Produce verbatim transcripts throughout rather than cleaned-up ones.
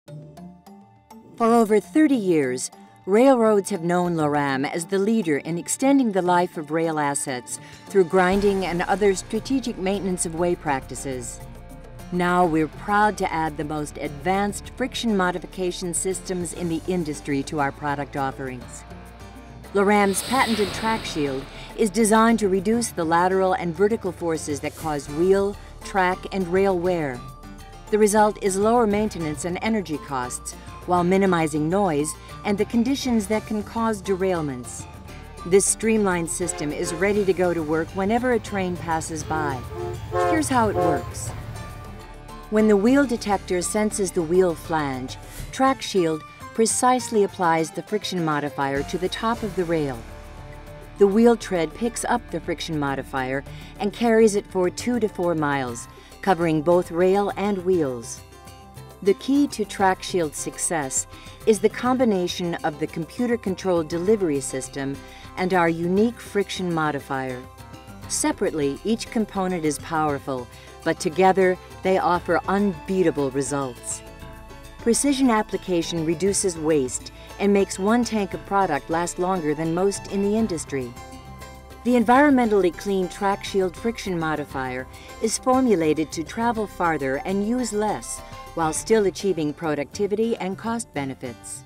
For over thirty years, railroads have known Loram as the leader in extending the life of rail assets through grinding and other strategic maintenance of way practices. Now we're proud to add the most advanced friction modification systems in the industry to our product offerings. Loram's patented track shield is designed to reduce the lateral and vertical forces that cause wheel, track, and rail wear. The result is lower maintenance and energy costs while minimizing noise and the conditions that can cause derailments. This streamlined system is ready to go to work whenever a train passes by. Here's how it works. When the wheel detector senses the wheel flange, Track Shield precisely applies the friction modifier to the top of the rail. The wheel tread picks up the friction modifier and carries it for two to four miles, covering both rail and wheels. The key to Track Shield's success is the combination of the computer-controlled delivery system and our unique friction modifier. Separately, each component is powerful, but together they offer unbeatable results. Precision application reduces waste and makes one tank of product last longer than most in the industry. The environmentally clean Track Shield friction modifier is formulated to travel farther and use less, while still achieving productivity and cost benefits.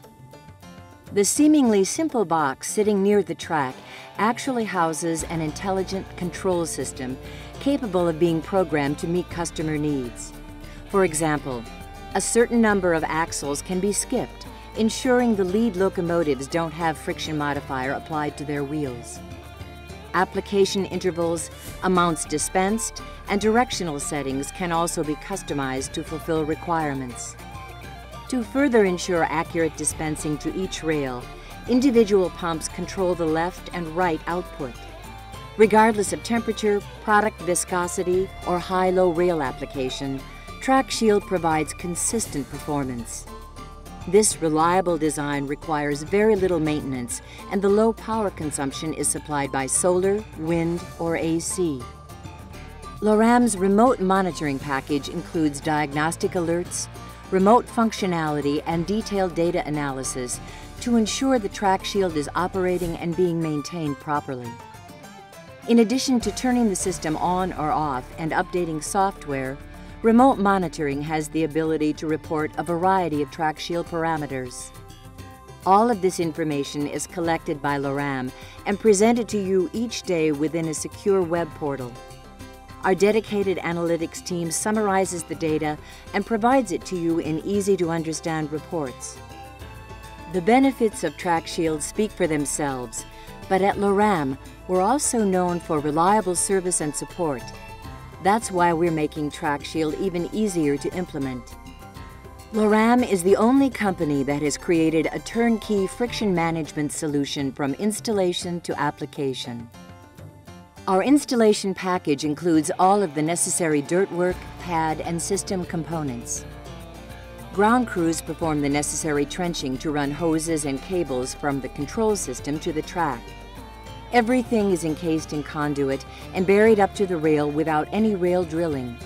The seemingly simple box sitting near the track actually houses an intelligent control system capable of being programmed to meet customer needs. For example, a certain number of axles can be skipped, ensuring the lead locomotives don't have friction modifier applied to their wheels. Application intervals, amounts dispensed, and directional settings can also be customized to fulfill requirements. To further ensure accurate dispensing to each rail, individual pumps control the left and right output. Regardless of temperature, product viscosity, or high-low rail application, Track Shield provides consistent performance. This reliable design requires very little maintenance, and the low power consumption is supplied by solar, wind, or A C. Loram's remote monitoring package includes diagnostic alerts, remote functionality, and detailed data analysis to ensure the Track Shield is operating and being maintained properly. In addition to turning the system on or off and updating software, remote monitoring has the ability to report a variety of Track Shield parameters. All of this information is collected by Loram and presented to you each day within a secure web portal. Our dedicated analytics team summarizes the data and provides it to you in easy-to-understand reports. The benefits of Track Shield speak for themselves, but at Loram, we're also known for reliable service and support. That's why we're making Track Shield even easier to implement. Loram is the only company that has created a turnkey friction management solution from installation to application. Our installation package includes all of the necessary dirt work, pad, and system components. Ground crews perform the necessary trenching to run hoses and cables from the control system to the track. Everything is encased in conduit and buried up to the rail without any rail drilling.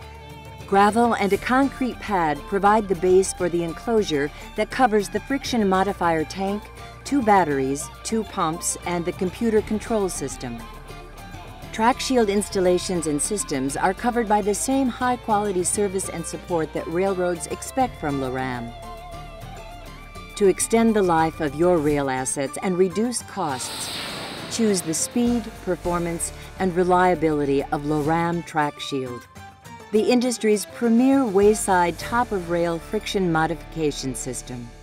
Gravel and a concrete pad provide the base for the enclosure that covers the friction modifier tank, two batteries, two pumps, and the computer control system. Track Shield installations and systems are covered by the same high-quality service and support that railroads expect from Loram. To extend the life of your rail assets and reduce costs, choose the speed, performance, and reliability of Loram Track Shield, the industry's premier wayside top-of-rail friction modification system.